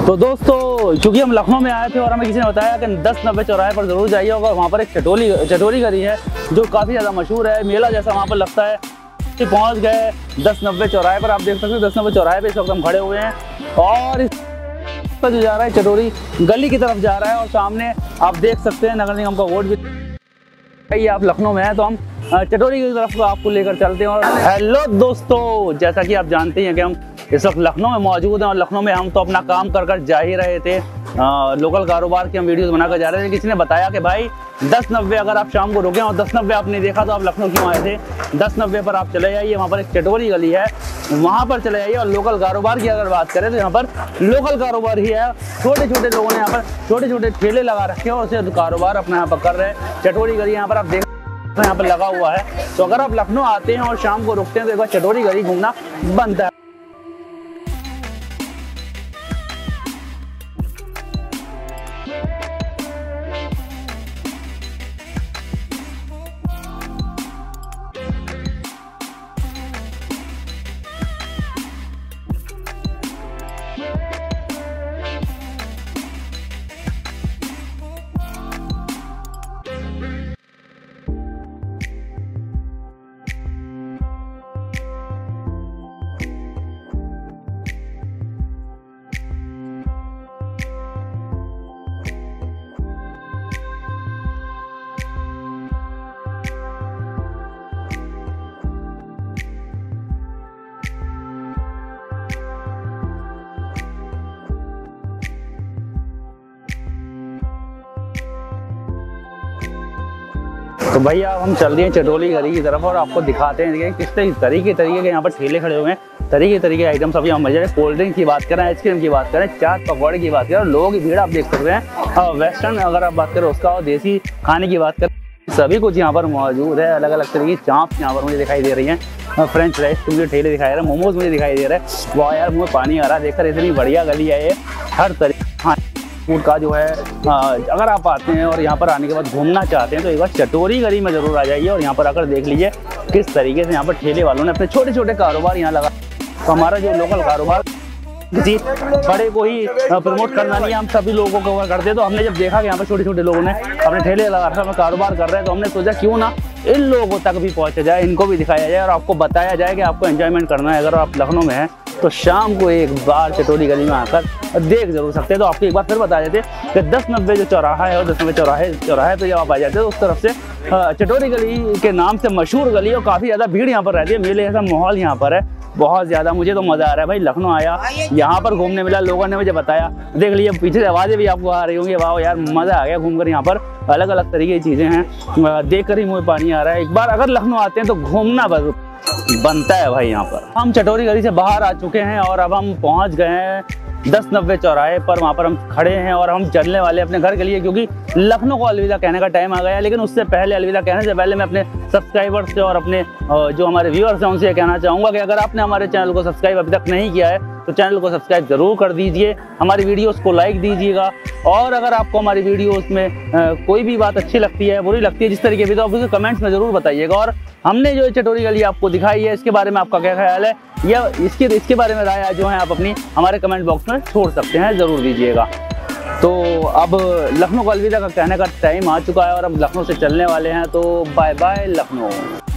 तो दोस्तों, चूंकि हम लखनऊ में आए थे और हमें किसी ने बताया कि 1090 चौराहे पर ज़रूर जाइए होगा। वहाँ पर एक चटोरी गली है जो काफ़ी ज़्यादा मशहूर है, मेला जैसा वहाँ पर लगता है। पहुँच गए 1090 चौराहे पर। आप देख सकते हैं 1090 चौराहे पर इस वक्त हम खड़े हुए हैं और इस पर जो जा रहा है चटोरी गली की तरफ जा रहा है। और सामने आप देख सकते हैं नगर निगम का वोट भी। आप लखनऊ में हैं तो हम चटोरी की तरफ आपको लेकर चलते हैं। और हेलो दोस्तों, जैसा कि आप जानते हैं कि हम इस वक्त लखनऊ में मौजूद हैं और लखनऊ में हम तो अपना काम कर जा ही रहे थे। लोकल कारोबार की हम वीडियोस बनाकर जा रहे थे। किसी ने बताया कि भाई 1090 अगर आप शाम को रुके और 1090 आपने देखा तो आप लखनऊ क्यों आए थे, 1090 पर आप चले जाइए। वहाँ पर एक चटोरी गली है, वहाँ पर चले जाइए। और लोकल कारोबार की अगर बात करें तो यहाँ पर लोकल कारोबार ही है। छोटे छोटे लोगों ने यहाँ पर छोटे छोटे ठेले लगा रखे हैं और उसे कारोबार अपना यहाँ पर कर रहे हैं। चटोरी गली यहाँ पर आप देख यहाँ पर लगा हुआ है। तो अगर आप लखनऊ आते हैं और शाम को रुकते हैं तो एक बार चटोरी गली घूमना बनता है। तो भैया हम चल रहे हैं चटोरी गली की तरफ और आपको दिखाते हैं किस तरीके के यहाँ पर ठेले खड़े हुए हैं। तरीके के आइटम्स अभी हम मजे कोल्ड ड्रिंक की बात करें, आइसक्रीम की बात करें, चाट पकौड़े की बात करें और लोगों की भीड़ आप देख सकते हैं। वेस्टर्न अगर आप बात करें उसका और देसी खाने की बात करें, सभी कुछ यहाँ पर मौजूद है। अलग अलग तरीके की चाँप यहाँ पर मुझे दिखाई दे रही है। फ्रेंच फ्राइज के मुझे ठेले दिखाई दे रहे हैं, मोमोज मुझे दिखाई दे रहे हैं। वाह यार, मुझे पानी आ रहा है देखकर। इतनी बढ़िया गली है ये। हर तरीके फूड का जो है अगर आप आते हैं और यहाँ पर आने के बाद घूमना चाहते हैं तो एक बार चटोरी गली में ज़रूर आ जाइए और यहाँ पर आकर देख लीजिए किस तरीके से यहाँ पर ठेले वालों ने अपने छोटे छोटे कारोबार यहाँ लगा। तो हमारा जो लोकल कारोबार किसी बड़े को ही प्रमोट करना नहीं है, हम सभी लोगों को कवर करते हैं। तो हमने जब देखा कि यहाँ पर छोटे छोटे लोगों ने अपने ठेले लगा रखा है, कारोबार कर रहे हैं, तो हमने सोचा क्यों ना इन लोगों तक भी पहुँचा जाए, इनको भी दिखाया जाए और आपको बताया जाए कि आपको एंजॉयमेंट करना है। अगर आप लखनऊ में हैं तो शाम को एक बार चटोरी गली में आकर देख जरूर सकते हैं। तो आपको एक बार फिर बता देते कि 1090 जो चौराहा है और 1090 चौराहे पे जब आप आ जाते हैं तो उस तरफ से चटोरी गली के नाम से मशहूर गली और काफ़ी ज़्यादा भीड़ यहाँ पर रहती है। मेले जैसा माहौल यहाँ पर है बहुत ज़्यादा। मुझे तो मज़ा आ रहा है भाई, लखनऊ आया यहाँ पर घूमने मिला, लोगों ने मुझे बताया। देख लीजिए पीछे से आवाज़ें भी आपको आ रही होंगी। वाह यार, मज़ा आ गया घूमकर। यहाँ पर अलग अलग तरीके की चीज़ें हैं, देख कर ही मुझे पानी आ रहा है। एक बार अगर लखनऊ आते हैं तो घूमना बनता है भाई। यहाँ पर हम चटोरी गली से बाहर आ चुके हैं और अब हम पहुँच गए हैं 1090 चौराहे पर। वहाँ पर हम खड़े हैं और हम चलने वाले अपने घर के लिए, क्योंकि लखनऊ को अलविदा कहने का टाइम आ गया। लेकिन उससे पहले, अलविदा कहने से पहले मैं अपने सब्सक्राइबर्स से और अपने जो हमारे व्यूअर्स हैं उनसे ये कहना चाहूँगा कि अगर आपने हमारे चैनल को सब्सक्राइब अभी तक नहीं किया है तो चैनल को सब्सक्राइब जरूर कर दीजिए, हमारी वीडियोस को लाइक दीजिएगा। और अगर आपको हमारी वीडियोस में कोई भी बात अच्छी लगती है, बुरी लगती है, जिस तरीके की, तो आप उसे कमेंट्स में ज़रूर बताइएगा। और हमने जो चटोरी गली आपको दिखाई है इसके बारे में आपका क्या ख्याल है या इसके बारे में राय जो है आप अपनी हमारे कमेंट बॉक्स में छोड़ सकते हैं, ज़रूर दीजिएगा। तो अब लखनऊ को अलविदा का कहने का टाइम आ चुका है और अब लखनऊ से चलने वाले हैं। तो बाय बाय लखनऊ।